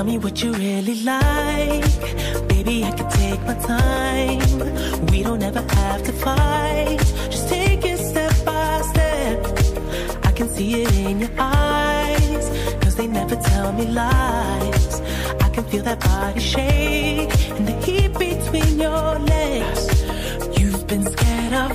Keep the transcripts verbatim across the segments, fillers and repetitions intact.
me what you really like. Baby, I can take my time. We don't ever have to fight. Just take it step by step. I can see it in your eyes, cause they never tell me lies. I can feel that body shake and the heat between your legs. You've been scared of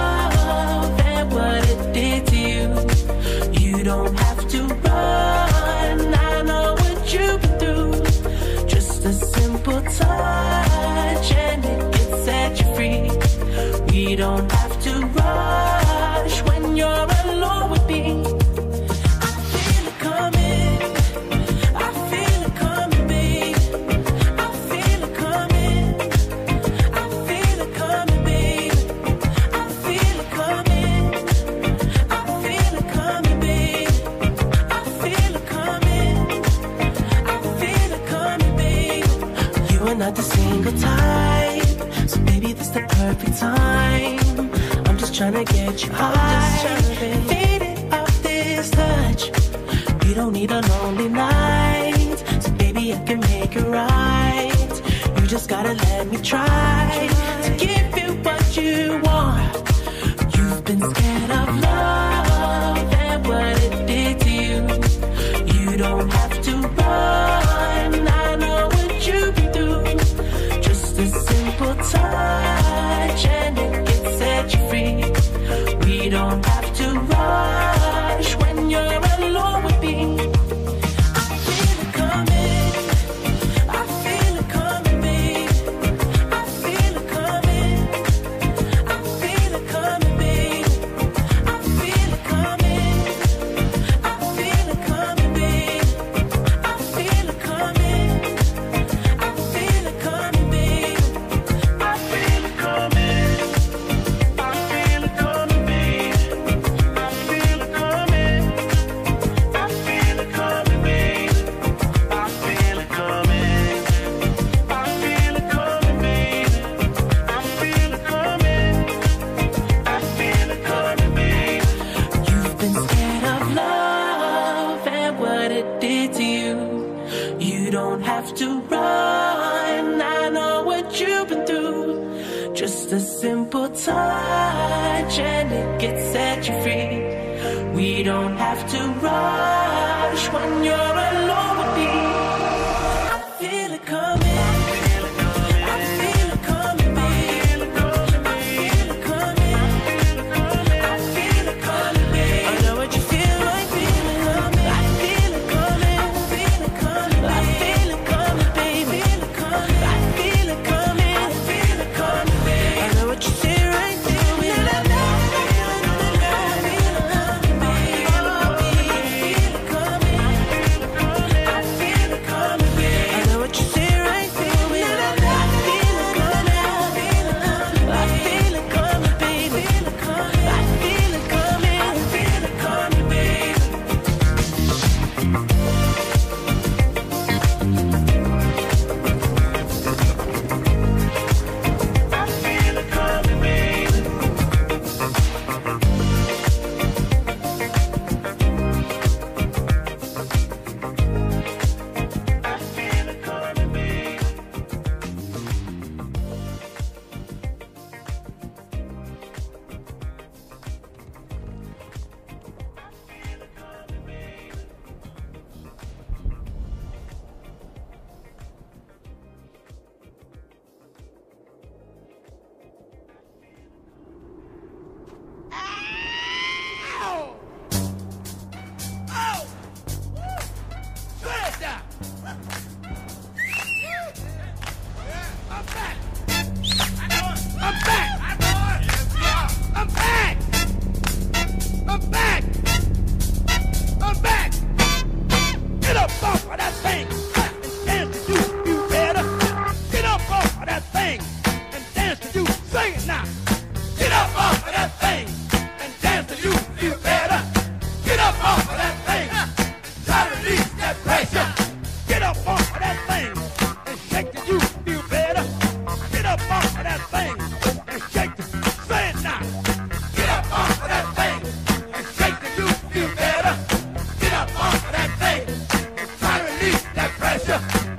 love and what it did to you. You don't have to run, I know what you've been through. Just a simple touch and it can set you free. We don't have to rush when you're alone with me. I feel it coming, I feel it coming, babe. I feel it coming, I feel it coming, babe. I feel it coming, I feel it coming, babe. I feel it coming, I feel it coming, babe. You are not the single type, so baby, this the perfect time. I'm just trying to get you high, faded off this touch. We don't need a lonely night, so baby, I can make it right. You just gotta let me try to give you what you want. You've been scared of love and what it did to you. You don't have to run, I know what you've been through. Just a simple touch and it can set you free. We don't have to rush when you're alone with me. I feel it coming, I feel it coming, babe. I feel it coming, I feel it coming, babe. I feel it coming, I feel it coming, babe. I feel it coming, I feel it coming, babe. I feel it coming, I feel it coming, babe. I feel it coming, I feel it coming, babe. I feel it coming, I feel it coming, babe. I feel it coming, I feel it coming, babe. You've been scared of love and what it did to you. You don't have to run, I know what you've been through. Just a simple touch and it gets set you free. We don't have to rush when you're alone with me. I feel it coming, I feel it coming, babe. I feel it coming, I feel it coming, babe. I know what you feel like, feel it coming. I feel it coming, I feel it coming, I feel it coming, baby. I feel it coming, I feel it coming, babe. I know what you see right through me. I feel it coming, babe. I feel it coming, I feel it coming, babe. I know what you see right through me. I feel it coming, I feel it coming, baby. I feel it coming, I feel it coming, babe. I feel it coming, babe. I feel it coming, babe. Get up off of that thing and try to release that pressure.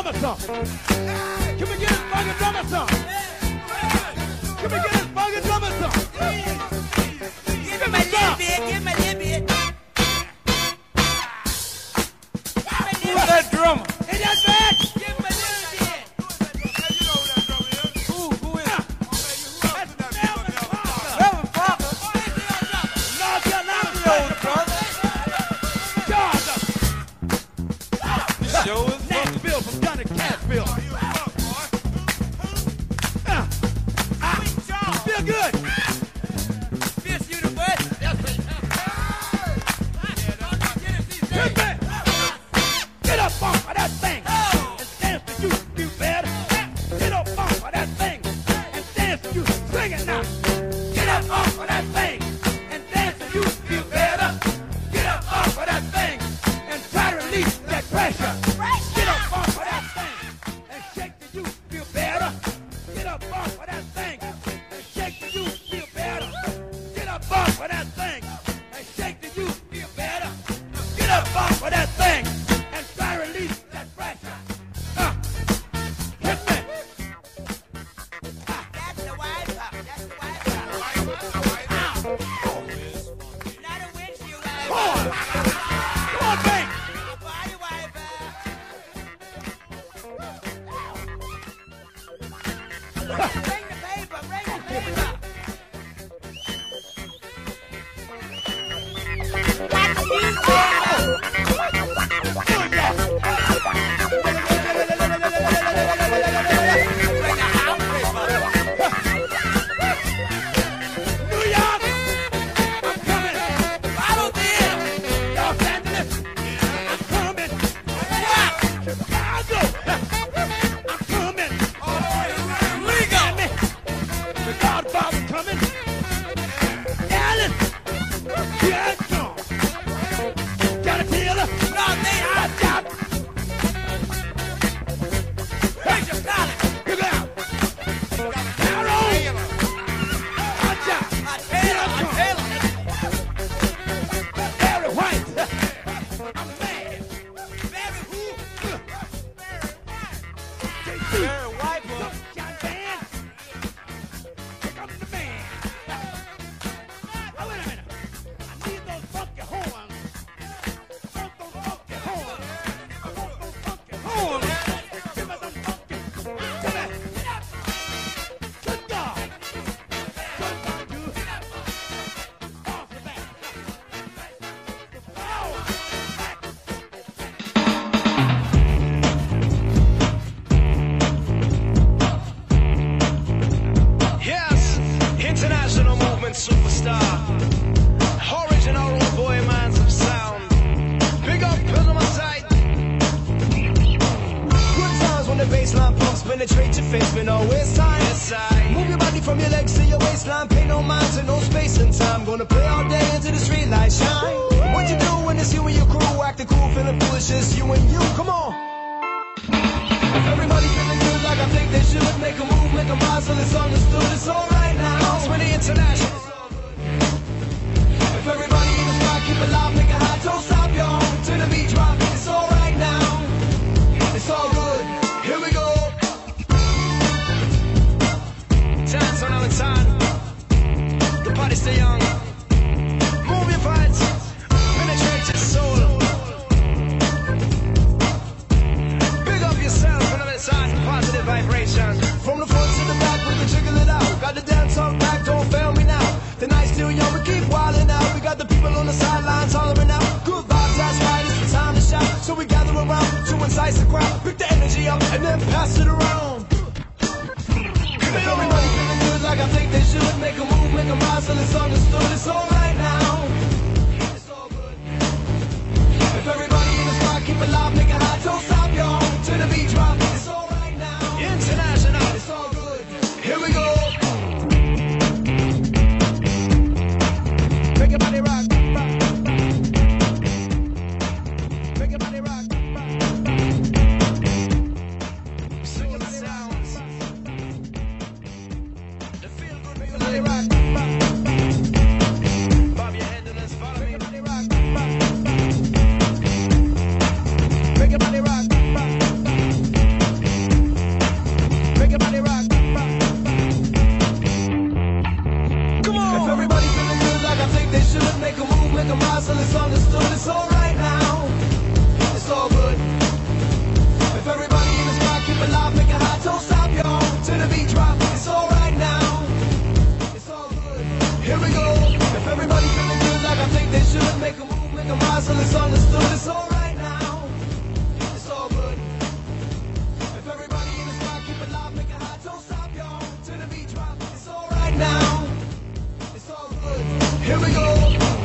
drummer some? Can we get this funky drummer some? Can we get this funky drummer some? Give him a little bit, give him a little bit. Who's that drummer? Ain't that bad? Give him a little bit. Who, who is it? That's Melvin Parker. Melvin Parker. North Carolina, brother. Georgia. Show is Nashville from Johnny Cashville. Uh, I feel good. Fist you the butt. Hit me. Get up off of that thing and dance to you, you better. Get up off of that thing and dance to you. Sing it now. Get up off of that thing and dance to you, you better. Get up off of that thing and try to release that pressure. Get up off of that thing and shake to you, feel better. Get up off of that thing and shake to you, feel better. Get up off of that thing and shake to you, feel better. Get up off of that thing and try to release that pressure. Uh, hit me. That's the wiper. That's the wiper. Not a windshield wiper. Come on. Come on, Bank. Body wiper. Bring the paper, bring the paper. That's the newspaper. Bring the house paper. New York, I'm coming. Follow them. Los Angeles, I'm coming. Chicago, I'm coming. We go. The Godfather coming. Dallas, here I come. Gotta tell her. No, they are. Watch out. Where's your college? Look out. Arrow. Watch out. I tell her, I tell her. Barry White. I'm mad. Very who? Very wiper. Sunshine Band. Here comes the band. Oh, wait a minute. I need those funky horns. I want those funky horns. I want those funky horns. Give me them funky. Give me. Good God. Good God, you. Off the back. Oh, back. Yes, international movement superstar. Original road boy minds of sound. Big up, put on my side. Good times when the bassline pumps penetrate your face, but no waste time. Yes, I move your body from your legs to your waistline. Pay no mind to no space and time. Gonna play all day until the street lights shine. What you do when it's you and your crew? Acting cool, feeling foolish, it's you and you. Come on. Everybody feeling good like I think they should. Make a move, make a rise till it's understood. It's alright now. It's really international. If everybody in the spot, keep it loud, make it hot, don't stop, y'all. Till the beat drop, it's alright now. It's all good. Here we go. Dance on our time. The party's still young. Move your vibes. Penetrate your soul. Big up yourself on the side, positive vibration. From the front to the back, we can jiggle it out. Got the dance talk back, don't fail me now. The night's still young, we keep wildin' out. We got the people on the sidelines hollering out. Good vibes, that's right, it's the time to shout. So we gather around to incite the crowd. Pick the energy up and then pass it around. Everybody feeling good like I think they should. Make a move, make a rise till it's understood. It's alright now. It's all good. If everybody in the spot, keep it loud, make it hot, don't stop, y'all. Till the beat drop, it's alright now. International, it's all good. Here we go. Make your body rock. Make your body rock. Sing your sounds. The feel good, make your body rock. Bob your head and let's follow me. Make your body rock. Make your body rock. make 'em rise till it's understood. It's alright now. It's all good. If everybody in the spot keep it loud, make it hot, don't stop, y'all. Till the beat drop. It's alright now. It's all good. Here we go. If everybody feeling good like I think they should, make 'em move, make 'em rise till it's understood. It's alright now. It's all good. If everybody in the spot keep it loud, make it hot, don't stop, y'all. Till the beat drop. It's alright now. It's all good. Here we go.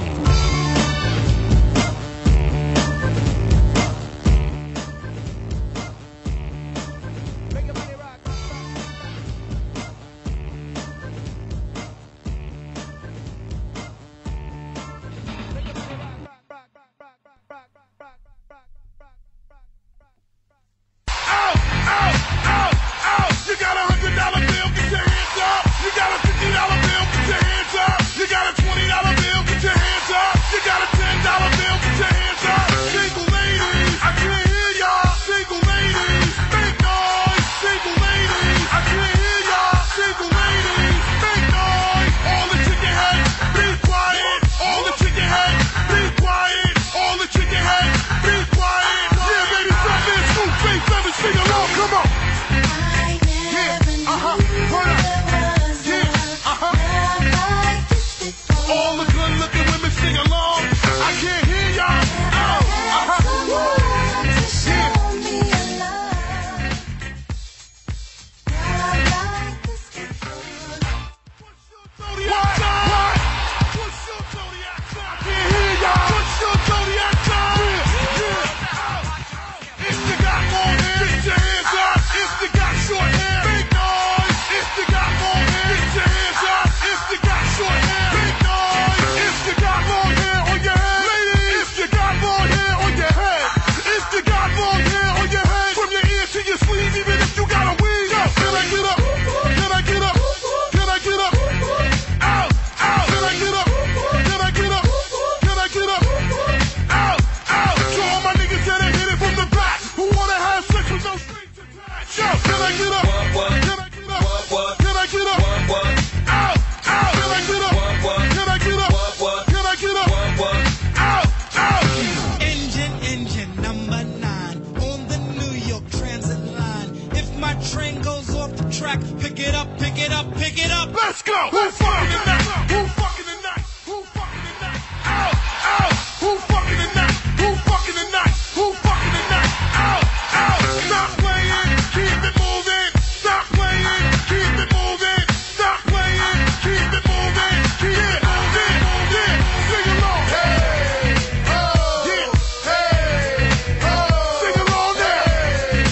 Let's go! Who fucking tonight? Who fucking tonight? Who fucking tonight? Out, out! Who fucking tonight? Who fucking tonight? Who fucking tonight? Out, out! Stop playing, keep it moving. Stop playing, keep it moving. Stop playing, keep it moving. Keep it moving, moving. Sing along. Hey, oh, yeah. Hey, oh, sing along there. Hey,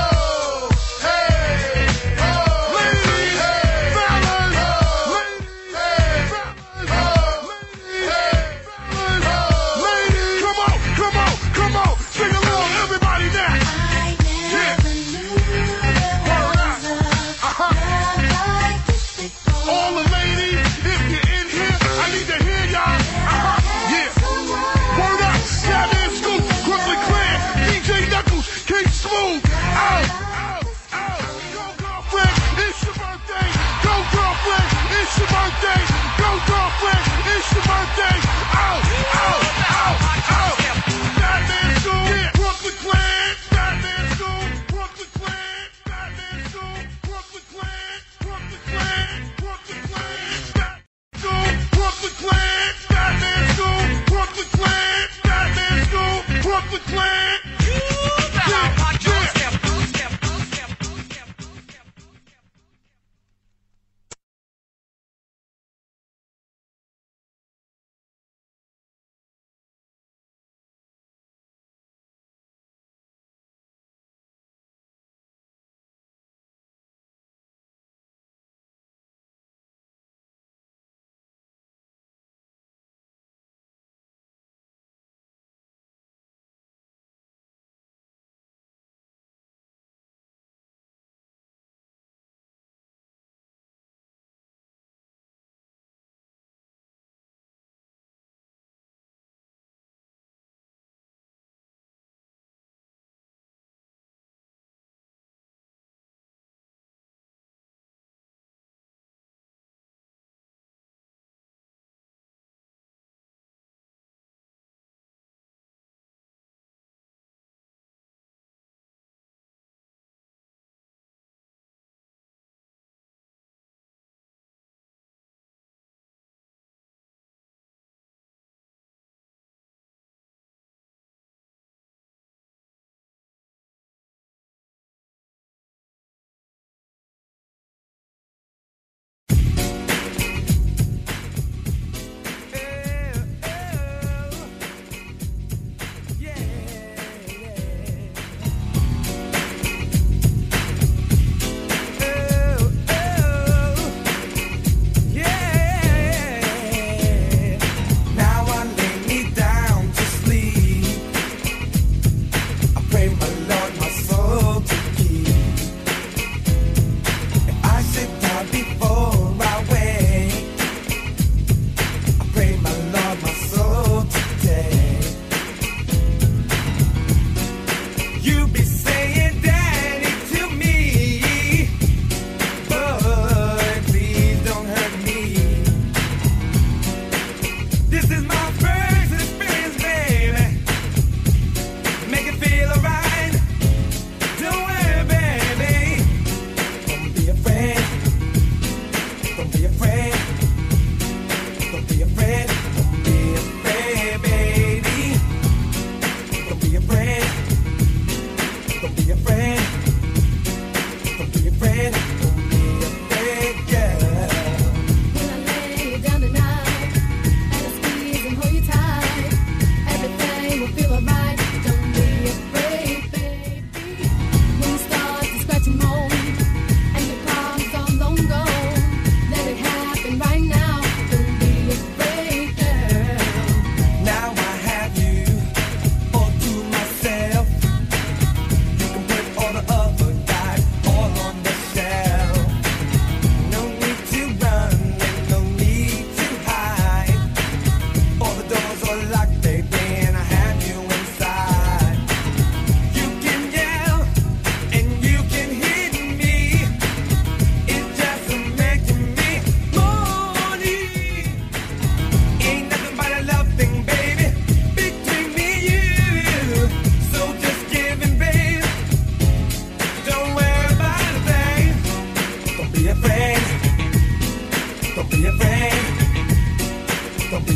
oh, hey, oh, ladies, fellas, ladies, fellas.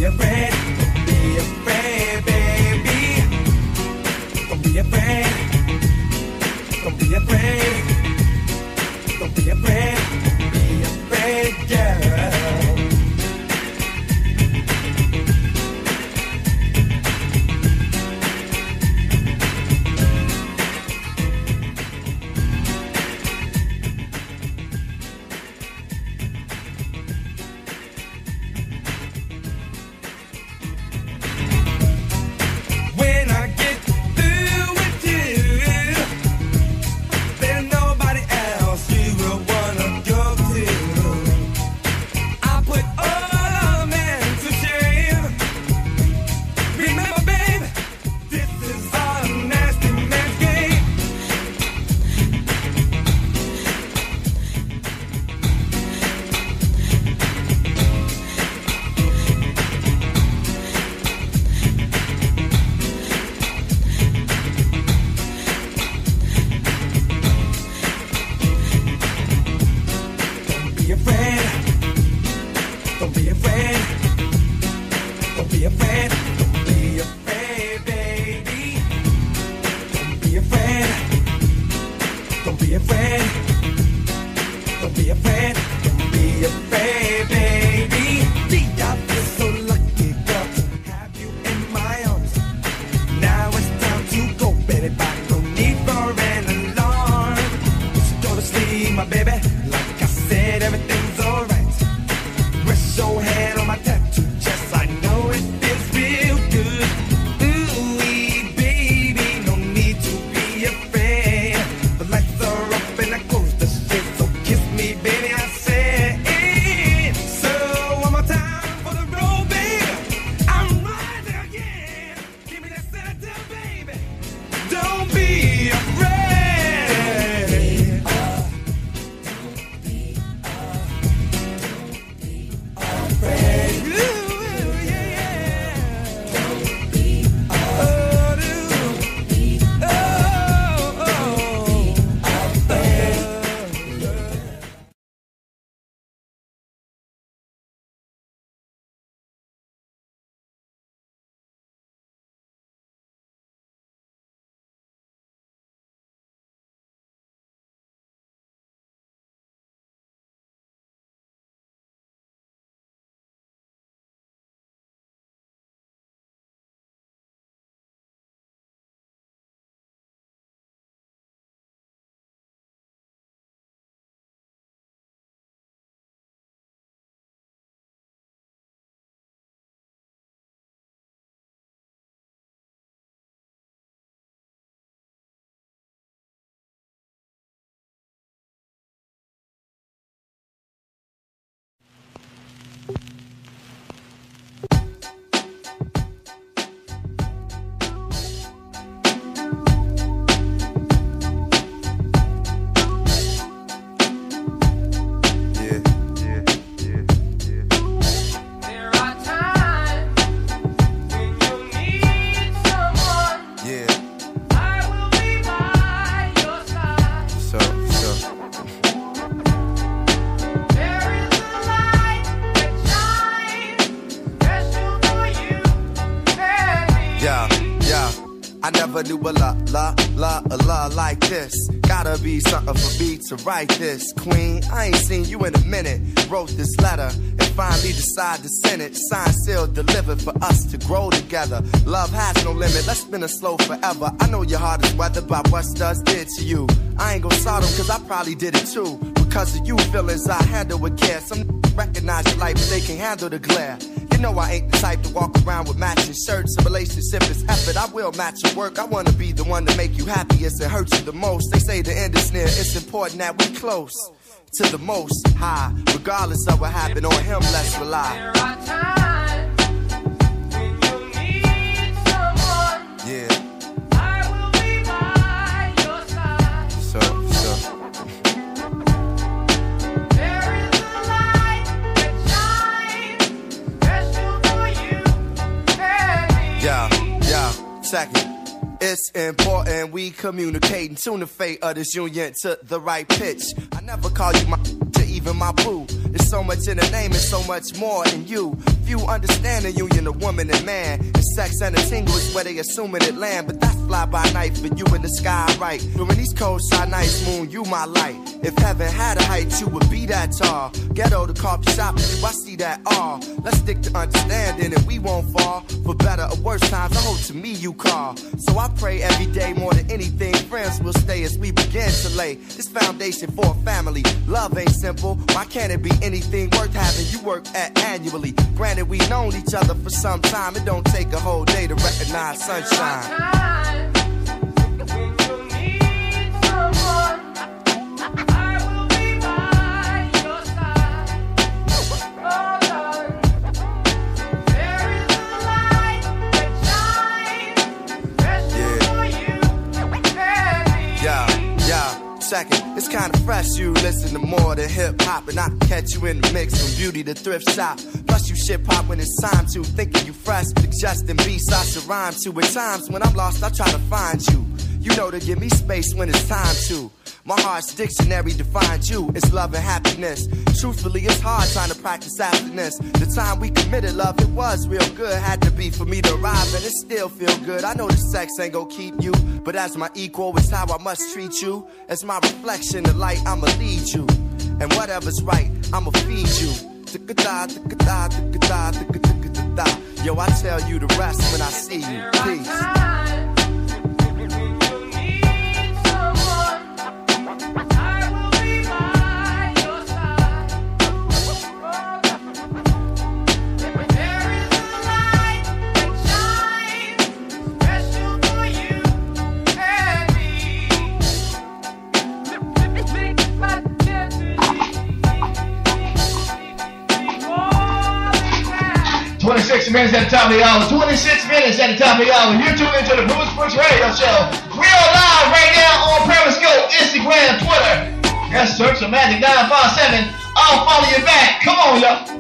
be afraid, don't be afraid, baby. Don't be afraid, don't be afraid, don't be afraid, don't be afraid, girl. Do a la, la, la, a la like this. Gotta be something for me to write this. Queen, I ain't seen you in a minute. Wrote this letter and finally decided to send it. Signed, sealed, delivered for us to grow together. Love has no limit, let's spin it slow forever. I know your heart is weathered by what studs did to you. I ain't gon' sort them cause I probably did it too. Because of you feelings I handle with care. Some recognize your life but they can handle the glare. You know I ain't the type to walk around with matching shirts. A relationship is effort, I will match your work. I wanna be the one to make you happiest and hurt you the most. They say the end is near, it's important that we close to the most high. Regardless of what happened on him, let's rely. There are times when you need someone. Yeah. I will be by your side. So, so. There is a light that shines special for you and me. Yeah, yeah, second. It's important we communicate and tune the fate of this union to the right pitch. I never call you my to even my boo. There's so much in the name and so much more in you. Few understand the union of woman and man. And sex and a tingle is where they assuming it land. But that's fly by night for you in the sky, right? During these cold side nights, moon, you my light. If heaven had a height, you would be that tall. Ghetto to coffee shop, I see that all. Let's stick to understanding and we won't fall. For better or worse times, I hope to me you call. So I pray every day more than anything, friends will stay as we begin to lay this foundation for a family. Love ain't simple, why can't it be anything worth having you work at annually? Granted, we've known each other for some time, it don't take a whole day to recognize sunshine. Second, it's kinda fresh, you listen to more than hip-hop. And I can catch you in the mix from beauty to thrift shop. Plus you shit pop when it's time to. Thinking you fresh, suggesting beats I should rhyme to. At times when I'm lost, I try to find you. You know to give me space when it's time to. My heart's dictionary defines you. It's love and happiness. Truthfully, it's hard trying to practice happiness. The time we committed love, it was real good. Had to be for me to arrive, and it still feel good. I know the sex ain't gon' keep you, but as my equal, it's how I must treat you. As my reflection, the light, I'ma lead you. And whatever's right, I'ma feed you. Yo, I tell you the rest when I see you. Peace. twenty-six minutes at the top of the hour. twenty-six minutes at the top of the hour. You're tuned into the Bruce Brooks Radio Show. We are live right now on Periscope, Instagram, Twitter. Just search for Magic nine five seven. I'll follow you back. Come on, y'all.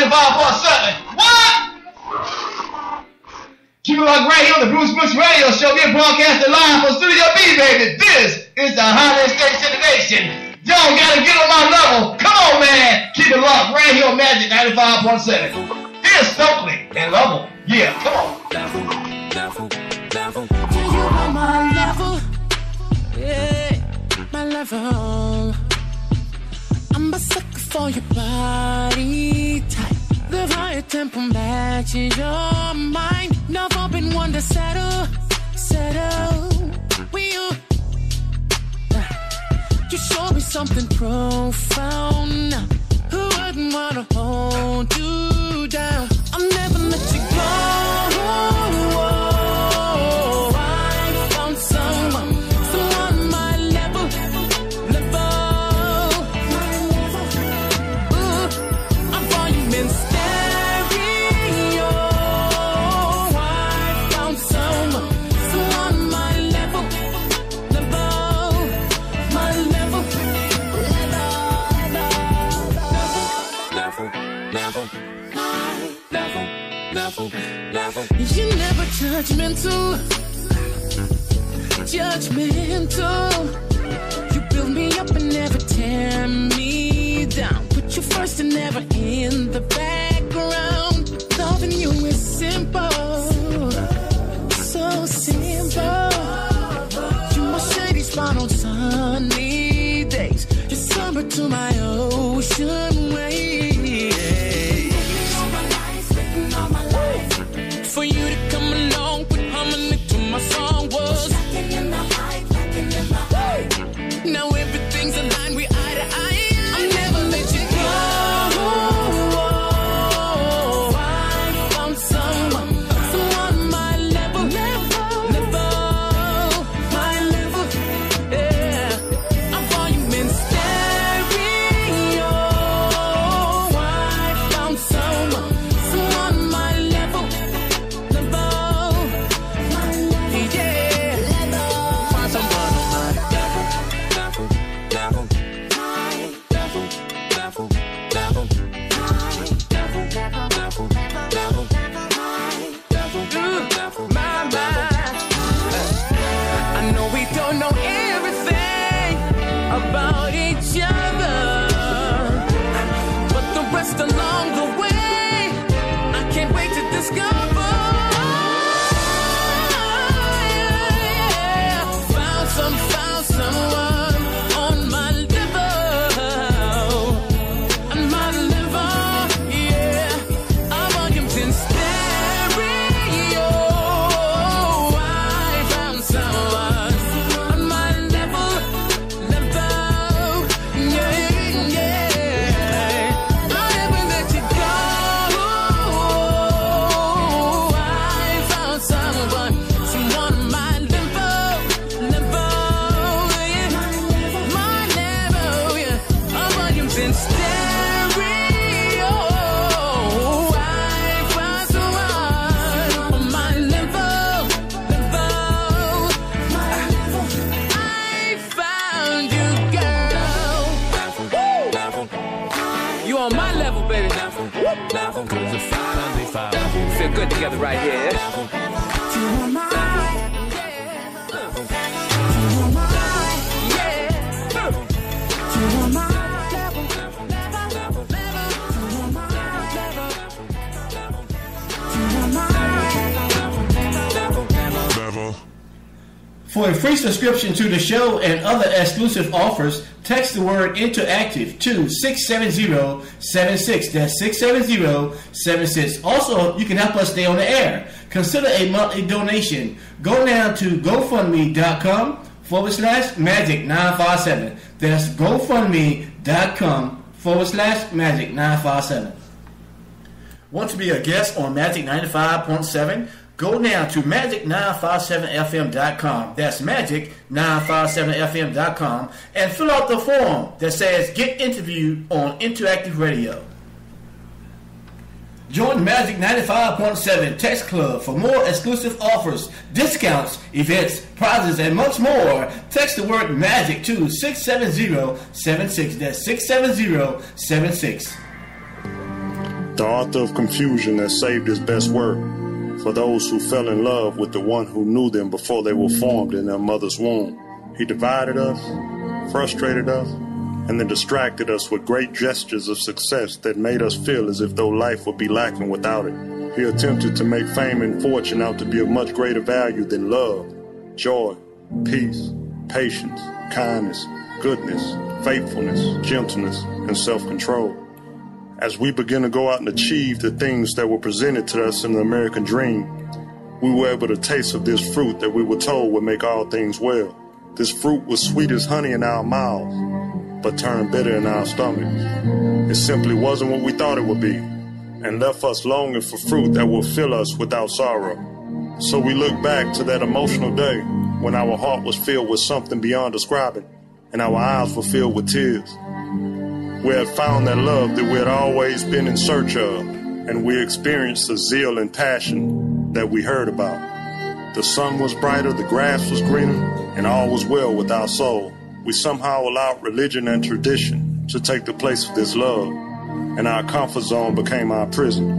ninety-five point seven. What? Keep it locked right here on the Bruce Brooks Radio Show. We're broadcasting live from Studio B, baby. This is the hottest station in the nation. Y'all gotta get on my level. Come on, man. Keep it locked right here on Magic ninety-five point seven. Here's Stokely and Level. Yeah, come on. Level, level, level. You are my level. Yeah, my level. I'm a sucker for your body type. The higher tempo matches your mind. Never been one to settle, settle. We you, you show me something profound. Who wouldn't wanna hold you down? I'll never let you go. I found someone, someone my level, level. Ooh, I'm volume in stereo. I found someone, someone my level, level, my level, Level, level, level, level, level. You never judgmental, judgmental. You build me up and never tear me down. Put you first and never in the background. Loving you is simple, so simple. You my shady spot on sunny days. You're summer to my ocean waves. For you to come along with harmony to my song was now everything's aligned, we eye to eye. I'll never let you go. I found someone, someone my level, level, my level. Yeah, I'm volume in stereo. I found someone, someone my level. I know we don't know everything about each other, but the rest along the way, I can't wait to discover. Yeah, found some, found someone on my level, on my level. Yeah, I'm on your in stereo. I found someone on my level, level. Yeah, yeah. I'll never let you go. I found someone, someone on my level, level. Yeah, my level. Yeah, I'm on your in stereo. I found someone on my level, level. I found you, girl. You on my level, baby. Level, cause it's five ninety-five. Feel good together right here. You are mine. You are mine. Yeah. You are my level, level, level. You are my level. You are my level. For a free subscription to the show and other exclusive offers, text the word interactive to six seven zero seven six. That's six seven zero seven six. Also, you can help us stay on the air. Consider a monthly donation. Go now to GoFundMe.com forward slash Magic nine five seven. That's GoFundMe.com forward slash Magic nine five seven. Want to be a guest on Magic ninety-five point seven? Go now to magic nine five seven f m dot com. That's magic nine five seven f m dot com and fill out the form that says Get Interviewed on Interactive Radio. Join Magic ninety-five point seven Text Club for more exclusive offers, discounts, events, prizes, and much more. Text the word MAGIC to six seven zero seven six. That's six seven zero seven six. the author of confusion that saved his best work for those who fell in love with the one who knew them before they were formed in their mother's womb. He divided us, frustrated us, and then distracted us with great gestures of success that made us feel as if though life would be lacking without it. He attempted to make fame and fortune out to be of much greater value than love, joy, peace, patience, kindness, goodness, faithfulness, gentleness, and self-control. As we begin to go out and achieve the things that were presented to us in the American dream, we were able to taste of this fruit that we were told would make all things well. This fruit was sweet as honey in our mouths, but turned bitter in our stomachs. It simply wasn't what we thought it would be, and left us longing for fruit that will fill us without sorrow. So we look back to that emotional day when our heart was filled with something beyond describing, and our eyes were filled with tears. We had found that love that we had always been in search of, and we experienced the zeal and passion that we heard about. The sun was brighter, the grass was greener, and all was well with our soul. We somehow allowed religion and tradition to take the place of this love, and our comfort zone became our prison.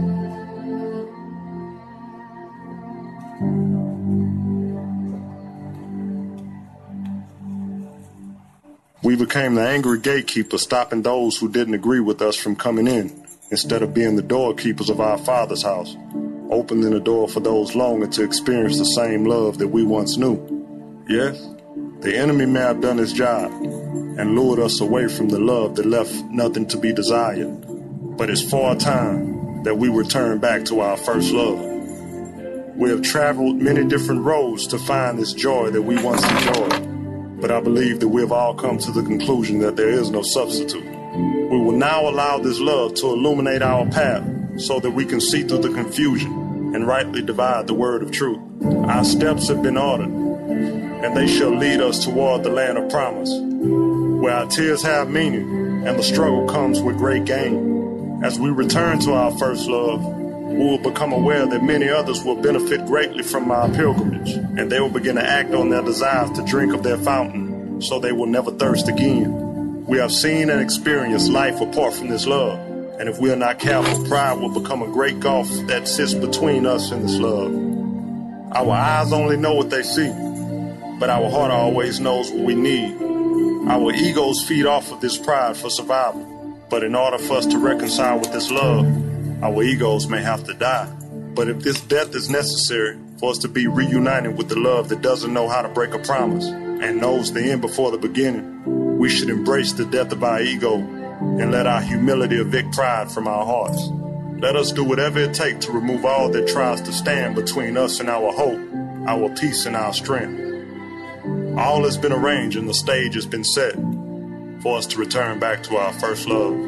We became the angry gatekeeper, stopping those who didn't agree with us from coming in, instead of being the doorkeepers of our Father's house, opening the door for those longing to experience the same love that we once knew. Yes, the enemy may have done his job and lured us away from the love that left nothing to be desired, but it's far time that we return back to our first love. We have traveled many different roads to find this joy that we once enjoyed, but I believe that we have all come to the conclusion that there is no substitute. We will now allow this love to illuminate our path so that we can see through the confusion and rightly divide the word of truth. Our steps have been ordered, and they shall lead us toward the land of promise, where our tears have meaning and the struggle comes with great gain. As we return to our first love, we will become aware that many others will benefit greatly from our pilgrimage, and they will begin to act on their desires to drink of their fountain, so they will never thirst again. We have seen and experienced life apart from this love, and if we are not careful, pride will become a great gulf that sits between us and this love. Our eyes only know what they see, but our heart always knows what we need. Our egos feed off of this pride for survival, but in order for us to reconcile with this love, our egos may have to die. But if this death is necessary for us to be reunited with the love that doesn't know how to break a promise and knows the end before the beginning, we should embrace the death of our ego and let our humility evict pride from our hearts. Let us do whatever it takes to remove all that tries to stand between us and our hope, our peace and our strength. All has been arranged and the stage has been set for us to return back to our first love.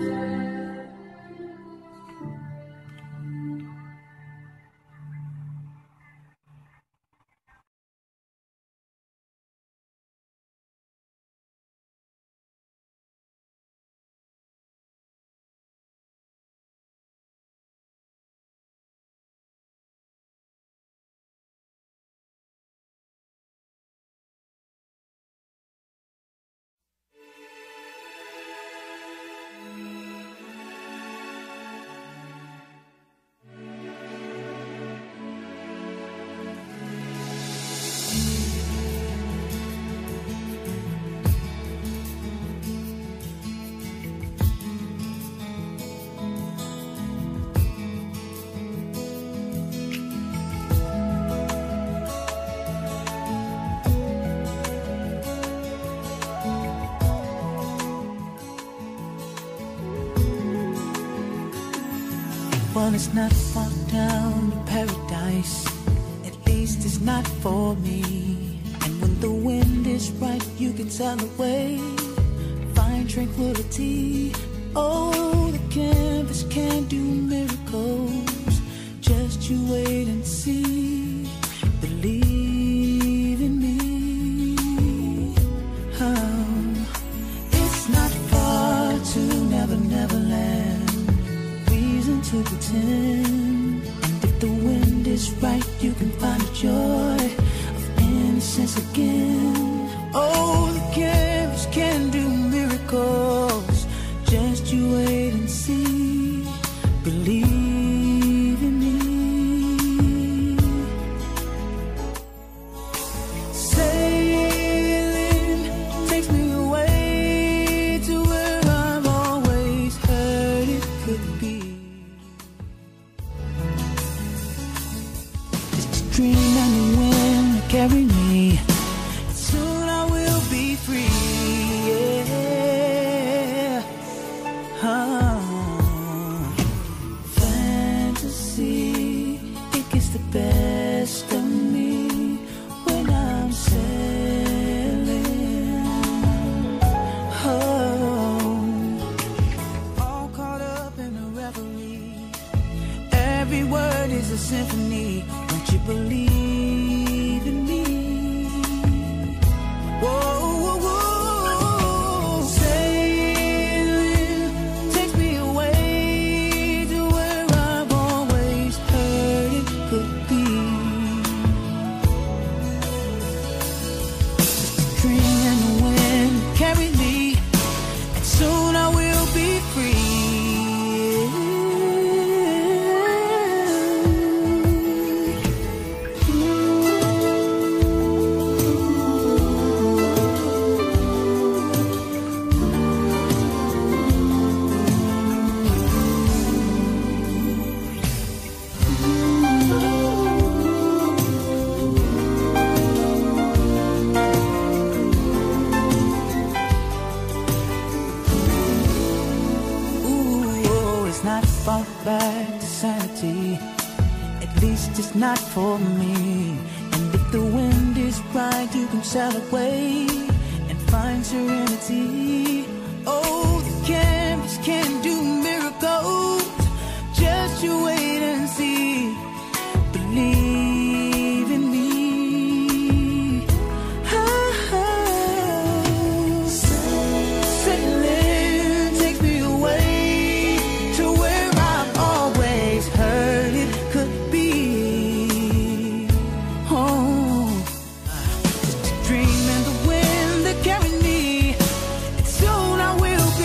Well, it's not far down to paradise. At least it's not for me. And when the wind is right, you can sail away, find tranquility. Oh, the canvas can do miracles. Just you wait and see. Believe in me. Oh, it's not far to Never Never Land. To pretend, and if the wind is right, you can find a joy of innocence again. Oh, the canvas can do miracles. Just you wait and see. Believe. dream and the wind will carry me. Soon I will be free. Yeah. Oh. Fantasy, it gets the best of me when I'm sailing. Oh. All caught up in a reverie. Every word is a symphony. Don't you believe in me? Whoa, whoa, whoa. Sailing takes me away to where I've always heard it could be. Just a dream and the wind carried me, and soon I will be free. Not far back to sanity, at least it's not for me. And if the wind is right, you can sail away and find serenity. Oh, the canvas can do miracles, just you wait and see. Believe in me. Ah, ah. Sailing takes me away to where I've always heard it could be. Oh, just a dream and the wind that carried me, and soon I will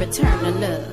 return the love.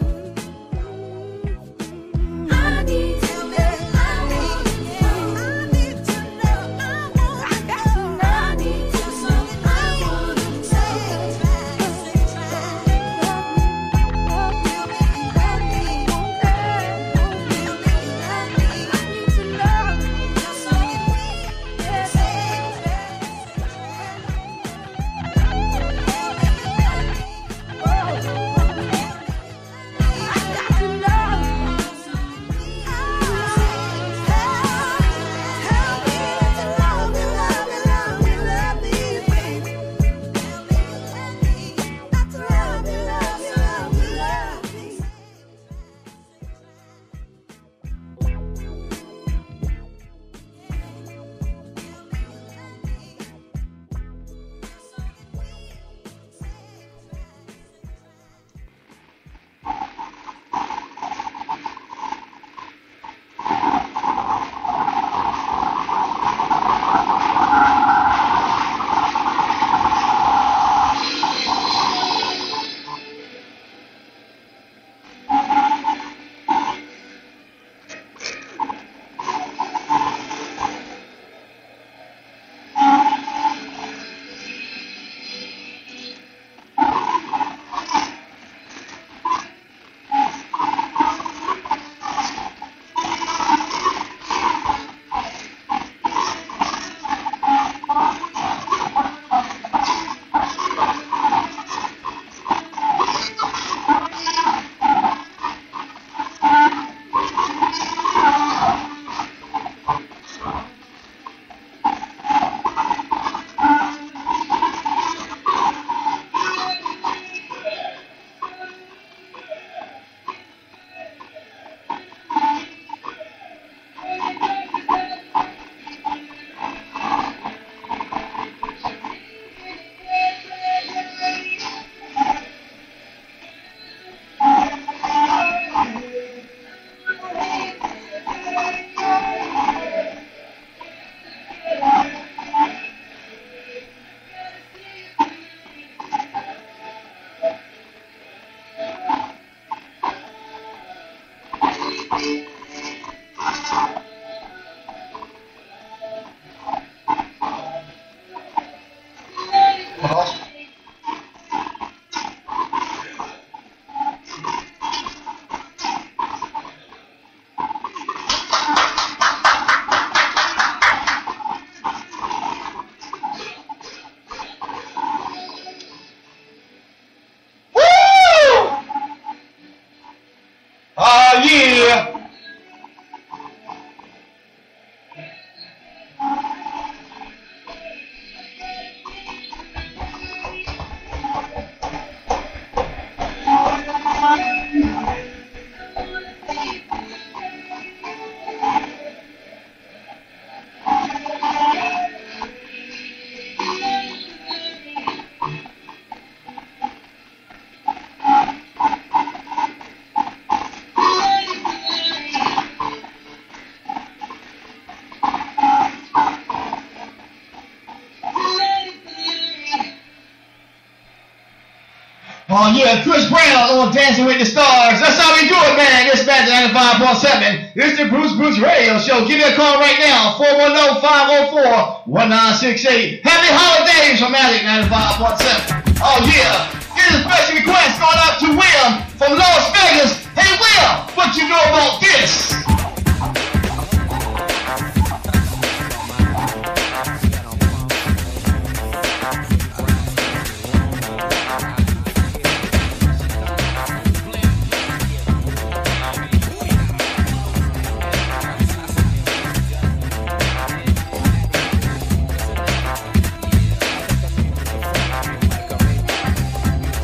Oh yeah, Chris Brown on Dancing with the Stars. That's how we do it, man. This back to ninety-five point seven. This is the Bruce Bruce Radio Show. Give me a call right now, four one zero, five zero four, one nine six eight. Happy holidays from Magic ninety-five point seven. Oh yeah, here's a special request going out to Will from Las Vegas. Hey Will, what you know about this?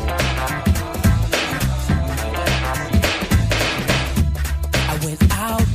Out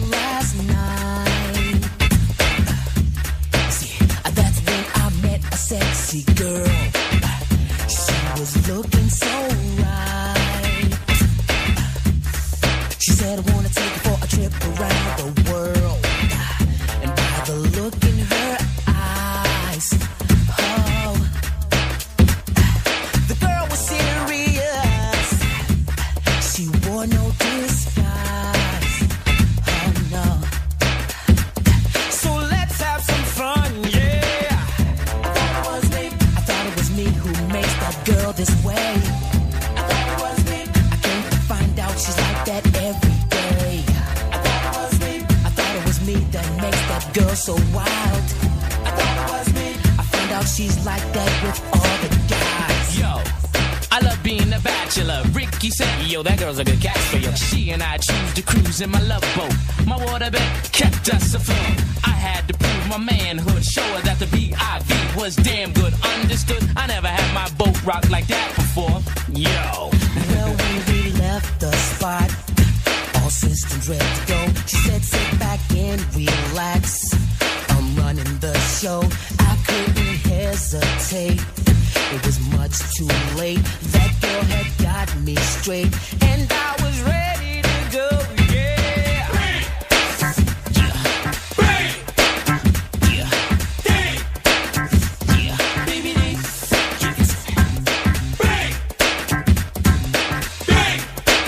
so wild. I thought it was me. I found out she's like that with all the guys. Yo, I love being a bachelor. Ricky said, yo, that girl's a good catch for you. She and I choose to cruise in my love boat. My waterbed kept us afloat. I had to prove my manhood, show her that the B I V was damn good. Understood? I never had my boat rocked like that before. Yo. Well, when we left the spot, all systems ready to go. She said, sit back and relax. I'm running the show. I couldn't hesitate. It was much too late. That girl had got me straight, and I was ready to go. Yeah. Bang. Yeah. Bang. Yeah. Dang. Yeah. Baby, they. Bang. Bang.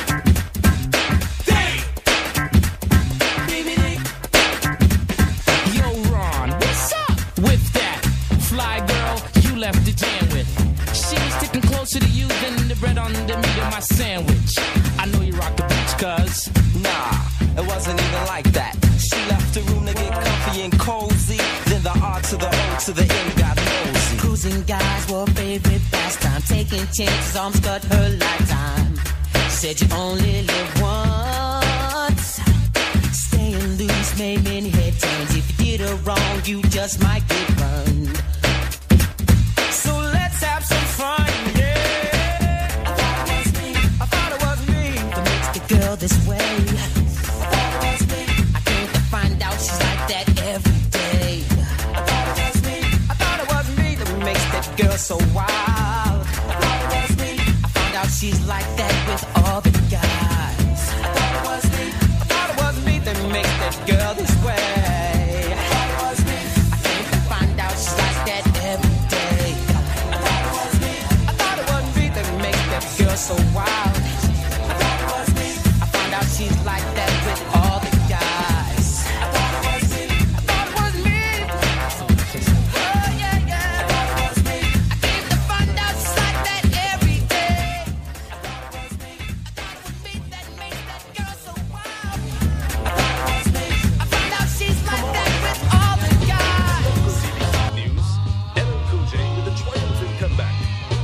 Dang. Baby, they. Yo, Ron, what's up with that fly girl you left the jam with? She was sticking closer to you than the bread on the meat of my sandwich. I know you rock the beach, cuz. Nah, it wasn't even like that. She left the room to get comfy and cozy. Then the R to the O to the N got nosy. Cruising guys were favorite pastime. Taking chances, almost cut her lifetime. Said you only live once. Staying loose made many head turns. If you did her wrong, you just might get burned. So let's have some fun, yeah. I thought it was me. I thought it was me that makes the girl this way. I thought it was me. I came to find out she's like that every day. I thought it was me. I thought it was me that makes that girl so wild. I thought it was me. I found out she's like that with all the guys. I thought it was me. I thought it was me that makes that girl this way. I thought it was me. I came to find out she's like that every day. I thought it was me. I thought it was me that makes that girl so wild. I thought it was me. I found out she's like that with all the guys. I thought it was me. I thought it was me. Oh yeah, yeah. I thought it was me. I came to find out she's like that every day. I thought it was me. I thought it was me that made that girl so wild. I thought it was me. I found out she's like that with all the guys. News. L L Cool J with a triumphant comeback.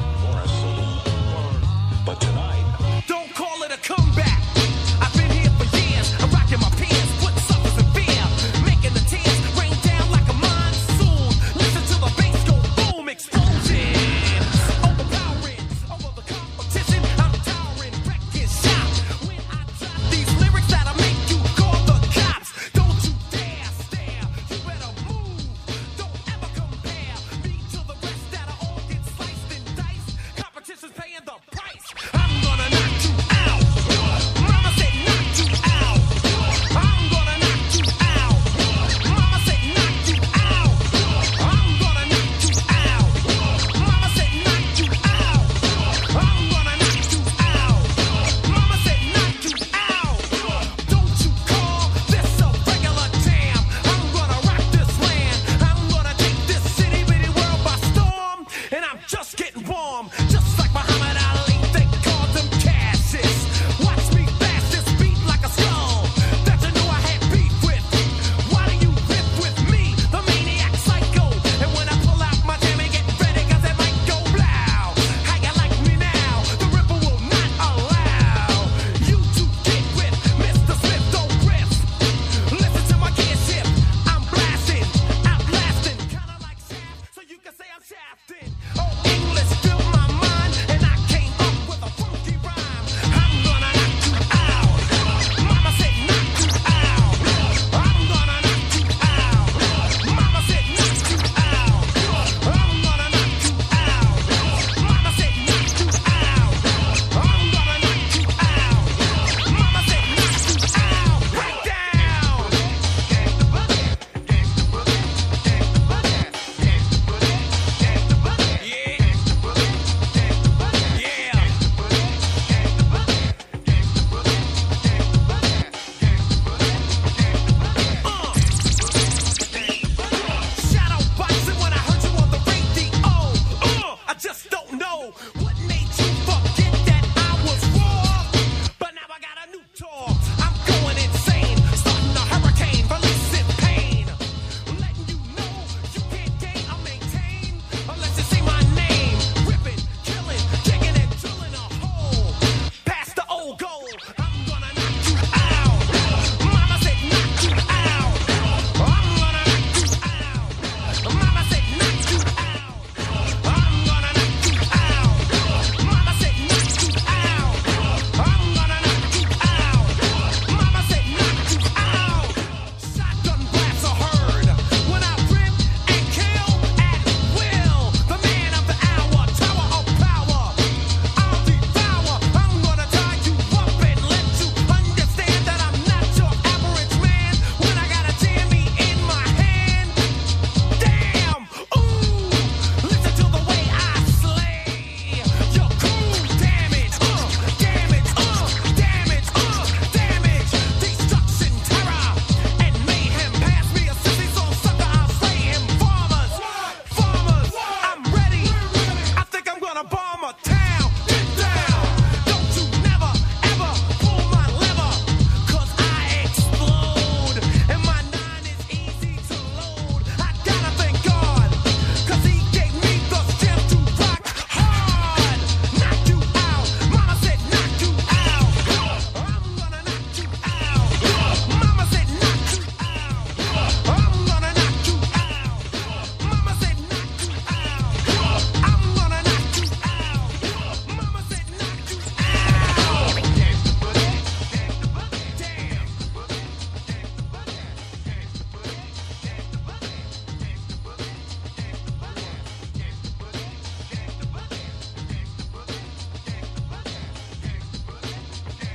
But tonight, Don't call it a comeback. I've been here for years. I'm rocking my pants, putting suckers in fear, making the tears rain down like a monsoon. Listen to the bass go boom, explosion, overpowering over the competition. I'm towering, wrecking shop. When I drop these lyrics that'll make you call the cops. Don't you dare stare. You better move. Don't ever compare me to the rest that are all get sliced and diced. Competition's paying the price. I'm gonna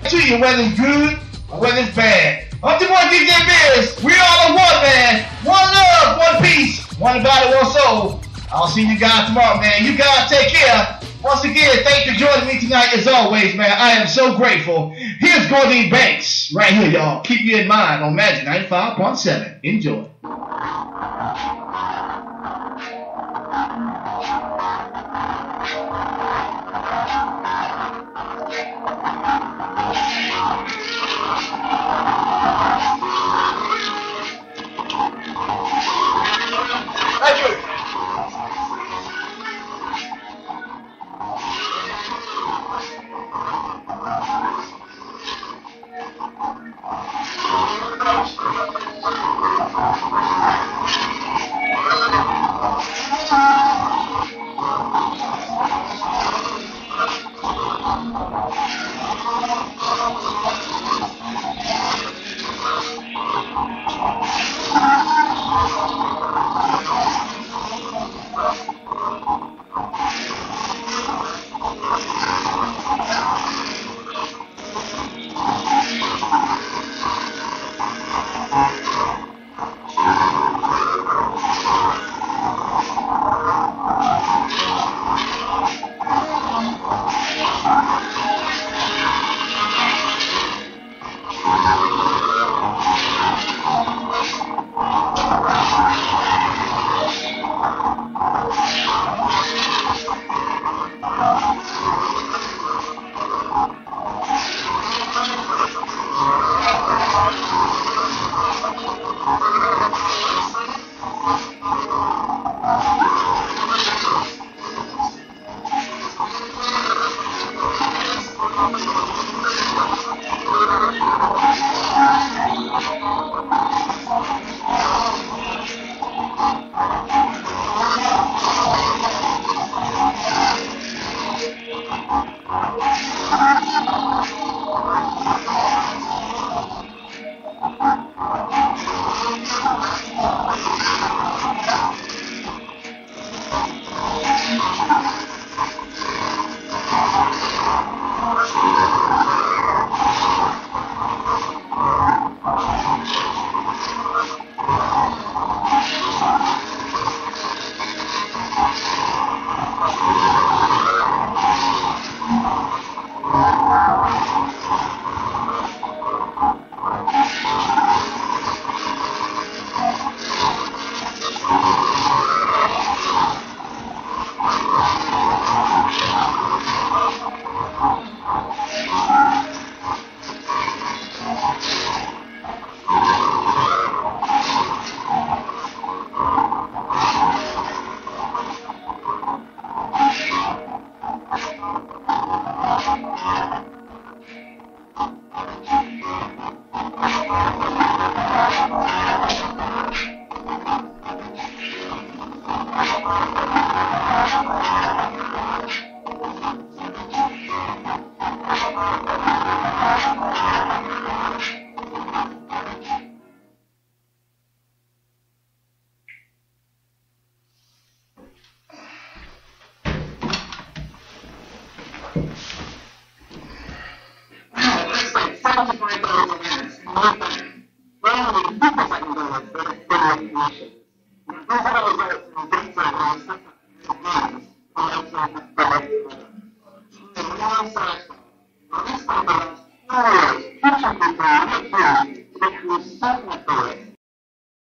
To you, whether it's good or whether it's bad. I'm the boy D J Biz. We all are one, man. One love, one peace, one body, one soul. I'll see you guys tomorrow, man. You guys take care. Once again, thank you for joining me tonight as always, man. I am so grateful. Here's Gordine Banks right here, y'all. Keep you in mind on Magic ninety-five point seven. Enjoy. Thank you. Thank you.